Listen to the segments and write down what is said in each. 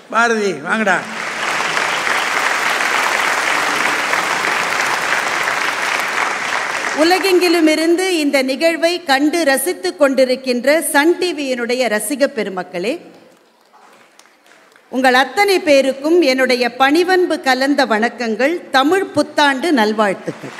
பாரதி வாங்கடா. உலகெங்கிலும் இருந்து இந்த நிகழ்வை கண்டு ரசித்துக் கொண்டிருக்கின்ற சன் டிவியினுடைய ரசிக பெருமக்களே, உங்கள் அத்தனை பேருக்கும் என்னுடைய பணிவன்பு கலந்த வணக்கங்கள், தமிழ் புத்தாண்டு நல்வாழ்த்துக்கள்.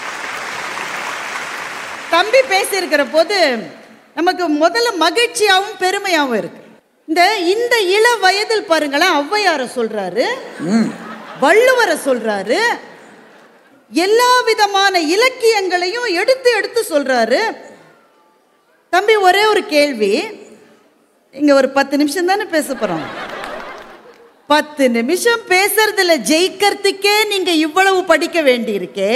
தம்பி பேசியிருக்கிற போது நமக்கு முதல்ல மகிழ்ச்சியாகவும் பெருமையாகவும் இருக்கு. இந்த இள வயதில் பாருங்களேன், ஔவையார சொல்றாரு, வள்ளுவரை சொல்றாரு, எல்லா விதமான இலக்கியங்களையும் எடுத்து எடுத்து சொல்றாரு. தம்பி ஒரே ஒரு கேள்வி, இங்க ஒரு 10 நிமிஷம் தானே பேச போறோம். 10 நிமிஷம் பேசுறதுல ஜெயிக்கிறதுக்கே நீங்க இவ்வளவு படிக்க வேண்டியிருக்கே.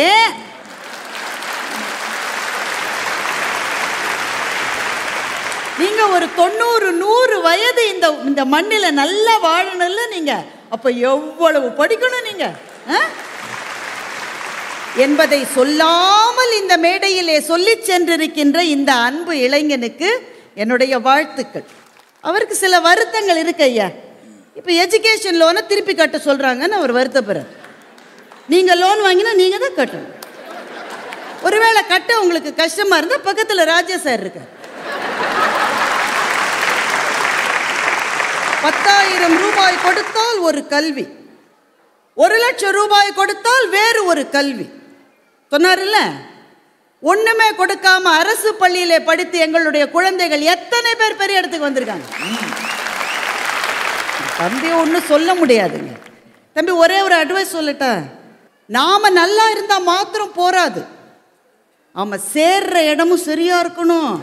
நீங்க ஒரு 90-100 வயது இந்த மண்ணில நல்லா வாழணும்ல நீங்க. அப்ப எவ்வளவு படிக்கணும் நீங்க என்பதை சொல்லாமல் இந்த மேடையிலே சொல்லி சென்றிருக்கின்ற இந்த அன்பு இளைஞனுக்கு என்னுடைய வாழ்த்துக்கள். அவருக்கு சில வருத்தங்கள் இருக்கு ஐயா. இப்போ எஜுகேஷன் லோனை திருப்பி கட்ட சொல்றாங்கன்னு அவர் வருத்தப்படுறார். நீங்க லோன் வாங்கினா நீங்க தான் கட்டணும். ஒருவேளை கட்ட உங்களுக்கு கஷ்டமா இருந்தா பக்கத்தில் ராஜா சார் இருக்கார். 10,000 ரூபாய் கொடுத்தால் ஒரு கல்வி, 1 லட்சம் ரூபாய் கொடுத்தால் வேறு ஒரு கல்வி சொன்னார்ல. ஒண்ணுமே கொடுக்காம அரசு பள்ளியிலே படித்து எங்களுடைய குழந்தைகள் எத்தனை பேர் பெரிய இடத்துக்கு வந்திருக்காங்க. தம்பி ஒன்றும் சொல்ல முடியாதுங்க. தம்பி ஒரே ஒரு அட்வைஸ் சொல்லட்டா, நாம நல்லா இருந்தா மாத்திரம் போராது, ஆமா சேர்ற இடமும் சரியா இருக்கணும்.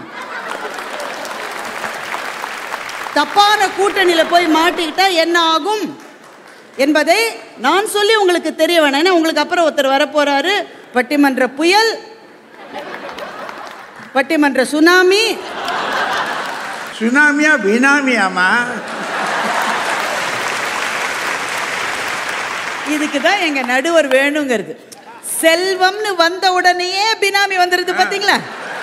தப்பான கூட்டணியில போய் மாட்டிக்கிட்டா என்ன ஆகும் என்பதை நான் சொல்லி உங்களுக்கு தெரிய வேணாம். ஏன்னா உங்களுக்கு அப்புறம் ஒருத்தர் வரப்போறாரு, பட்டிமன்ற புயல், பட்டிமன்ற சுனாமி. சுனாமியா பினாமியாமா? இதுக்கு தான் எங்க நடுவர் வேணுங்கிறது. செல்வம்னு வந்த உடனேயே பினாமி வந்துருது பாத்தீங்களா?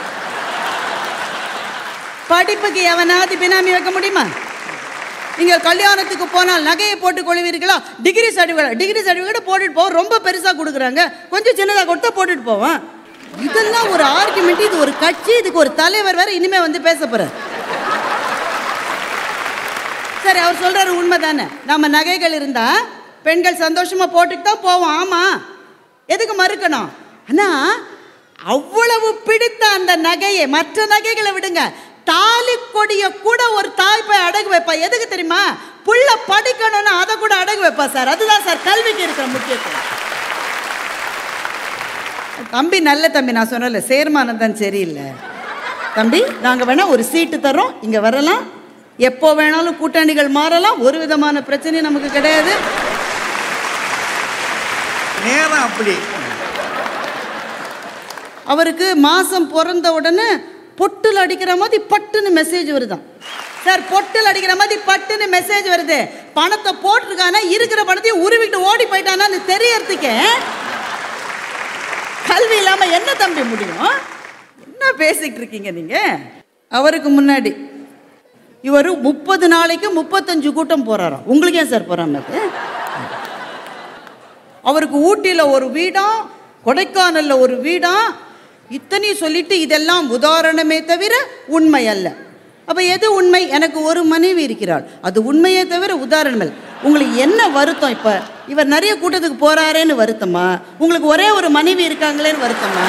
படிப்புக்கு எவனாவது பினாமி வைக்க முடியுமா? நீங்க கல்யாணத்துக்கு போனால் நகையை போட்டு கொள்வீர்களா? டிகிரி சர்டிஃபிகேட் போட்டுட்டு போவோம். ரொம்ப பெருசா கொடுக்குறாங்க, கொஞ்சம் சின்னதாக கொடுத்தா போட்டுட்டு போவோம். இதெல்லாம் ஒரு ஆர்குமெண்ட். இது ஒரு கட்சி, இதுக்கு ஒரு தலைவர் வேற இனிமே வந்து பேச போறார். சரி, அவர் சொல்றாரு உண்மை தானே, நம்ம நகைகள் இருந்தா பெண்கள் சந்தோஷமா போட்டுட்டு தான் போவோம். ஆமா, எதுக்கு மறுக்கணும்? ஆனா அவ்வளவு பிடித்த அந்த நகையை, மற்ற நகைகளை விடுங்க, தாலி கொடிய கூட ஒரு தாய் போய் அடகு வைப்பா. எதுக்கு தெரியுமா? புள்ள படிக்கணும்னு அதை கூட அடகு வைப்பா சார். அதுதான் சார் கல்விக்கு இருக்கிற முக்கியத்துவம். தம்பி நல்ல தம்பி, நான் சொன்னல சேர்மானம் தான் சரியில்லை தம்பி. நாங்க வேணா ஒரு சீட்டு தரோம், இங்க வரலாம், எப்போ வேணாலும் கூட்டணிகள் மாறலாம், ஒரு விதமான பிரச்சனையும் நமக்கு கிடையாது. நேரம் அப்படி. அவருக்கு மாசம் பிறந்த உடனே பொட்டில் அடிக்கிற மாதிரி பட்டுன்னு மெசேஜ் வருதான் சார். பொட்டில் அடிக்கிற மாதிரி பட்டுன்னு மெசேஜ் வருது. பணத்தை போட்டிருக்கானா, இருக்கிற பணத்தையும் உருவிட்டு ஓடி போயிட்டானான்னு தெரியறதுக்கே கல்வி இல்லாம என்ன தம்பி முடியும்? என்ன பேசிக்கிட்டு இருக்கீங்க நீங்க? அவருக்கு முன்னாடி இவர் 30 நாளைக்கு 35 கூட்டம் போறாராம். உங்களுக்கு ஏன் சார் போறாம? அவருக்கு ஊட்டியில ஒரு வீடா, கொடைக்கானல்ல ஒரு வீடா, இத்தனையும் சொல்லிட்டு இதெல்லாம் உதாரணமே தவிர உண்மை அல்ல. அப்ப எது உண்மை? எனக்கு ஒரு மனைவி இருக்கிறாள், அது உண்மையே தவிர உதாரணம் அல்ல. உங்களுக்கு என்ன வருத்தம்? இப்ப இவர் நிறைய கூட்டத்துக்கு போறாரேன்னு வருத்தமா? உங்களுக்கு ஒரே ஒரு மனைவி இருக்காங்களேன்னு வருத்தமா?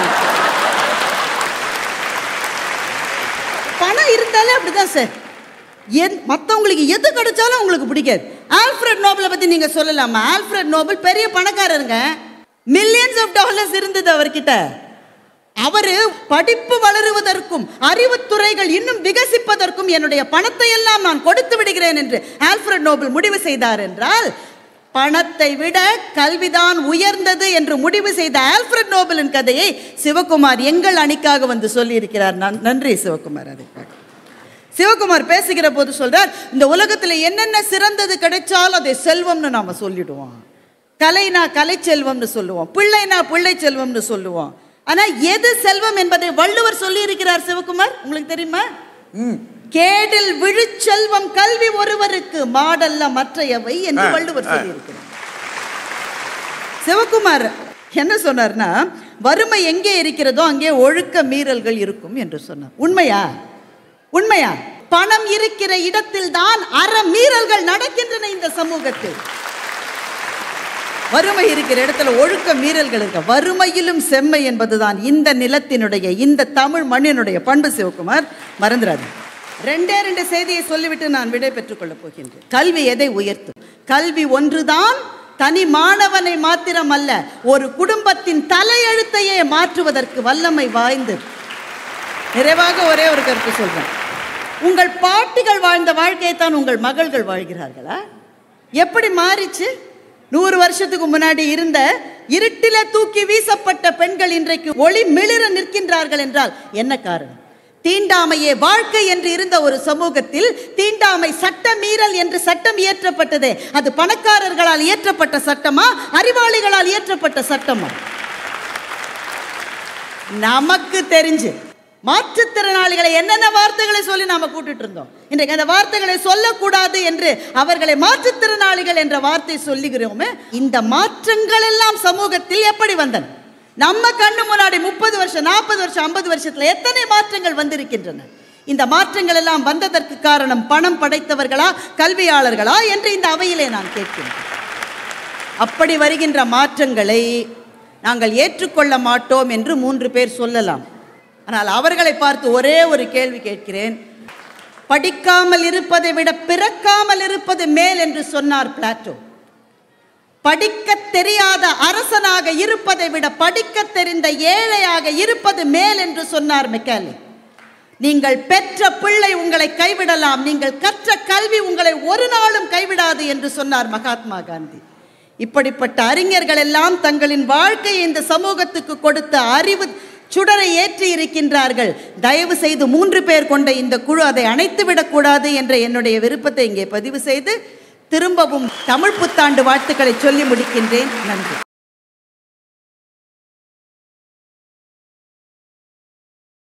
பணம் இருந்தாலே அப்படிதான் சார். மற்றவங்களுக்கு எது கிடைச்சாலும் உங்களுக்கு பிடிக்காது. ஆல்ஃபிரட் நோபலை பத்தி நீங்க சொல்லலாமா? ஆல்ஃபிரட் நோபல் பெரிய பணக்காரருங்க, மில்லியன்ஸ் ஆஃப் டாலர்ஸ் இருந்தது அவர்கிட்ட. அவரு படிப்பு வளருவதற்கும் அறிவுத்துறைகள் இன்னும் விகசிப்பதற்கும் என்னுடைய பணத்தை எல்லாம் நான் கொடுத்து விடுகிறேன் என்று ஆல்ஃபிரட் நோபல் முடிவு செய்தார் என்றால், பணத்தை விட கல்விதான் உயர்ந்தது என்று முடிவு செய்த ஆல்ஃபிரட் நோபலின் கதையை சிவகுமார் எங்கள் அணிக்காக வந்து சொல்லி இருக்கிறார். நன்றி சிவகுமார். அதுக்காக சிவகுமார் பேசுகிற போது சொல்றார், இந்த உலகத்தில் என்னென்ன சிறந்தது கிடைச்சாலும் அதை செல்வம்னு நாம சொல்லிடுவோம். கலைனா கலை செல்வம்னு சொல்லுவோம், பிள்ளைனா பிள்ளை செல்வம்னு சொல்லுவோம். ஆனா எது செல்வம் என்பதை வள்ளுவர் சொல்லி இருக்கிறார் சிவகுமார், உங்களுக்கு தெரியுமா? கேடில் விழுச்செல்வம் கல்வி ஒருவருக்கு மாடல்ல மற்றையவை என்று வள்ளுவர் சொல்லியிருக்கிறார். சிவகுமார் என்ன சொன்னார்னா, வறுமை எங்கே இருக்கிறதோ அங்கே ஒழுக்க மீறல்கள் இருக்கும் என்று சொன்னார். உண்மையா? உண்மையா? பணம் இருக்கிற இடத்தில் தான் அறமீறல்கள் நடக்கின்றன இந்த சமூகத்தில். வறுமை இருக்கிற இடத்துல ஒழுக்க மீறல்கள் இருக்க. வறுமையிலும் செம்மை என்பதுதான் இந்த நிலத்தினுடைய, இந்த தமிழ் மண்ணினுடைய பண்பு. சிவகுமார் மறந்துடாது. ரெண்டு செய்தியை சொல்லிவிட்டு நான் விடை பெற்றுக் கொள்ளப் போகின்றேன். கல்வி எதை உயர்த்தும்? கல்வி ஒன்றுதான் தனி மாணவனை மாத்திரம் அல்ல, ஒரு குடும்பத்தின் தலையெழுத்தையே மாற்றுவதற்கு வல்லமை வாய்ந்தது. நிறைவாக ஒரே ஒரு கருத்து சொல்றேன். உங்கள் பாட்டிகள் வாழ்ந்த வாழ்க்கையை தான் உங்கள் மகள்கள் வாழ்கிறார்களா? எப்படி மாறிச்சு? 100 வருஷத்துக்கு முன்னாடி இருந்த இருட்டில தூக்கி வீசப்பட்ட பெண்கள் இன்றைக்கு ஒளி மிளிர நிற்கின்றார்கள் என்றால் என்ன காரணம்? தீண்டாமையே வாழ்க்கை என்று இருந்த ஒரு சமூகத்தில் தீண்டாமை சட்ட மீறல் என்று சட்டம் இயற்றப்பட்டதே, அது பணக்காரர்களால் இயற்றப்பட்ட சட்டமா, அறிவாளிகளால் இயற்றப்பட்ட சட்டமா? நமக்கு தெரிஞ்சு மாற்றுத்திறனாளிகளை என்னென்ன வார்த்தைகளை சொல்லி நாம கூட்டிட்டு இருந்தோம். இன்றைக்கு அந்த வார்த்தைகளை சொல்லக்கூடாது என்று அவர்களை மாற்றுத்திறனாளிகள் என்ற வார்த்தை சொல்லுகிறோமே. இந்த மாற்றங்கள் எல்லாம் சமூகத்தில் எப்படி வந்தன? நம்ம கண்ணு முன்னாடி 30 வருஷம், 40 வருஷம், 50 வருஷத்துல எத்தனை மாற்றங்கள் வந்திருக்கின்றன. இந்த மாற்றங்கள் எல்லாம் வந்ததற்கு காரணம் பணம் படைத்தவர்களா, கல்வியாளர்களா என்று இந்த அவையிலே நான் கேட்கிறேன். அப்படி வருகின்ற மாற்றங்களை நாங்கள் ஏற்றுக்கொள்ள மாட்டோம் என்று 3 பேர் சொல்லலாம். ஆனால் அவர்களை பார்த்து ஒரே ஒரு கேள்வி கேட்கிறேன். படிக்காமல் இருப்பதை விட பிறக்காமல் இருப்பது மேல் என்று சொன்னார் பிளாட்டோ. படிக்க தெரியாத அரசனாக இருப்பதை விட படிக்க தெரிந்த ஏழையாக இருப்பது மேல் என்று சொன்னார் மெக்காலே. நீங்கள் பெற்ற பிள்ளை உங்களை கைவிடலாம், நீங்கள் கற்ற கல்வி உங்களை ஒரு நாளும் கைவிடாது என்று சொன்னார் மகாத்மா காந்தி. இப்படிப்பட்ட அறிஞர்கள் எல்லாம் தங்களின் வாழ்க்கையை இந்த சமூகத்துக்கு கொடுத்த அறிவு சுடரை ஏற்றி இருக்கின்றார்கள். தயவு செய்து 3 பேர் கொண்ட இந்த குழு அதை அணைத்து விடக்கூடாது என்ற என்னுடைய விருப்பத்தை இங்கே பதிவு செய்து திரும்பவும் தமிழ் புத்தாண்டு வாழ்த்துக்களை சொல்லி முடிக்கின்றேன். நன்றி.